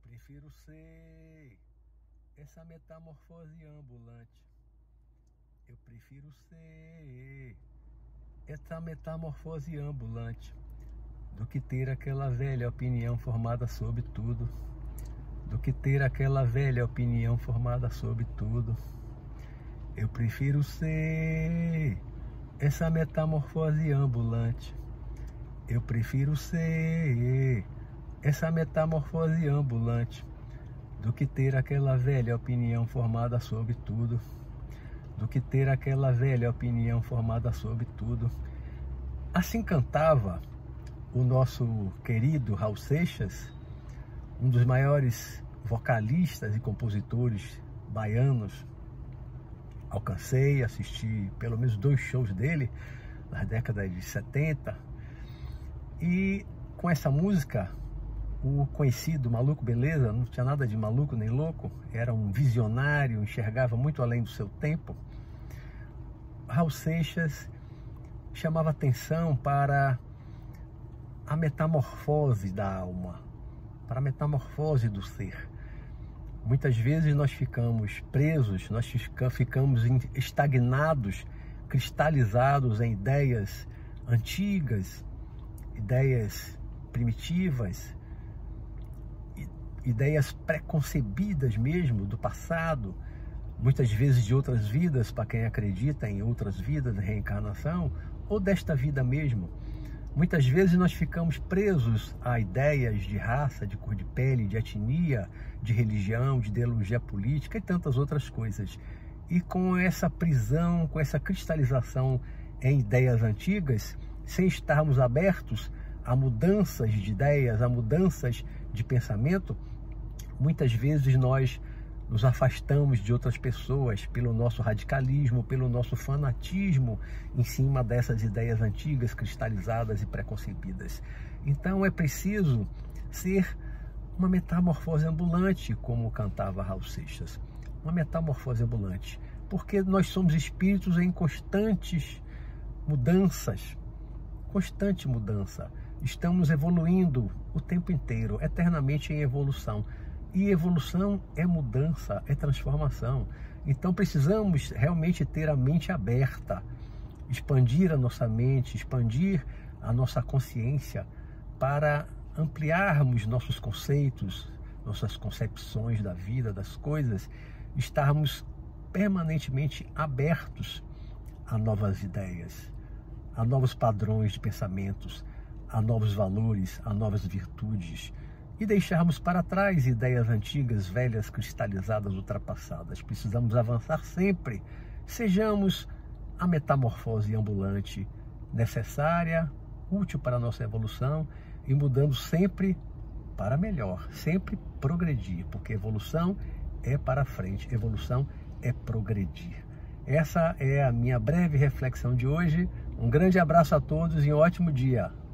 prefiro ser essa metamorfose ambulante. Eu prefiro ser essa metamorfose ambulante do que ter aquela velha opinião formada sobre tudo. Do que ter aquela velha opinião formada sobre tudo. Eu prefiro ser essa metamorfose ambulante. Eu prefiro ser essa metamorfose ambulante do que ter aquela velha opinião formada sobre tudo. Do que ter aquela velha opinião formada sobre tudo. Assim cantava o nosso querido Raul Seixas, um dos maiores vocalistas e compositores baianos. Alcancei, assisti pelo menos 2 shows dele nas décadas de 70. E com essa música, o conhecido Maluco Beleza, não tinha nada de maluco nem louco, era um visionário, enxergava muito além do seu tempo. Raul Seixas chamava atenção para a metamorfose da alma, para a metamorfose do ser. Muitas vezes nós ficamos presos, nós ficamos estagnados, cristalizados em ideias antigas, ideias primitivas, ideias preconcebidas mesmo do passado, muitas vezes de outras vidas, para quem acredita em outras vidas, reencarnação, ou desta vida mesmo. Muitas vezes nós ficamos presos a ideias de raça, de cor de pele, de etnia, de religião, de ideologia política e tantas outras coisas. E com essa prisão, com essa cristalização em ideias antigas, sem estarmos abertos a mudanças de ideias, a mudanças de pensamento, muitas vezes nós nos afastamos de outras pessoas pelo nosso radicalismo, pelo nosso fanatismo em cima dessas ideias antigas, cristalizadas e preconcebidas. Então é preciso ser uma metamorfose ambulante, como cantava Raul Seixas. Uma metamorfose ambulante, porque nós somos espíritos em constantes mudanças, constante mudança. Estamos evoluindo o tempo inteiro, eternamente em evolução. E evolução é mudança, é transformação. Então precisamos realmente ter a mente aberta, expandir a nossa mente, expandir a nossa consciência para ampliarmos nossos conceitos, nossas concepções da vida, das coisas, estarmos permanentemente abertos a novas ideias, a novos padrões de pensamentos, a novos valores, a novas virtudes, e deixarmos para trás ideias antigas, velhas, cristalizadas, ultrapassadas. Precisamos avançar sempre. Sejamos a metamorfose ambulante necessária, útil para a nossa evolução e mudando sempre para melhor, sempre progredir, porque evolução é para frente, evolução é progredir. Essa é a minha breve reflexão de hoje. Um grande abraço a todos e um ótimo dia.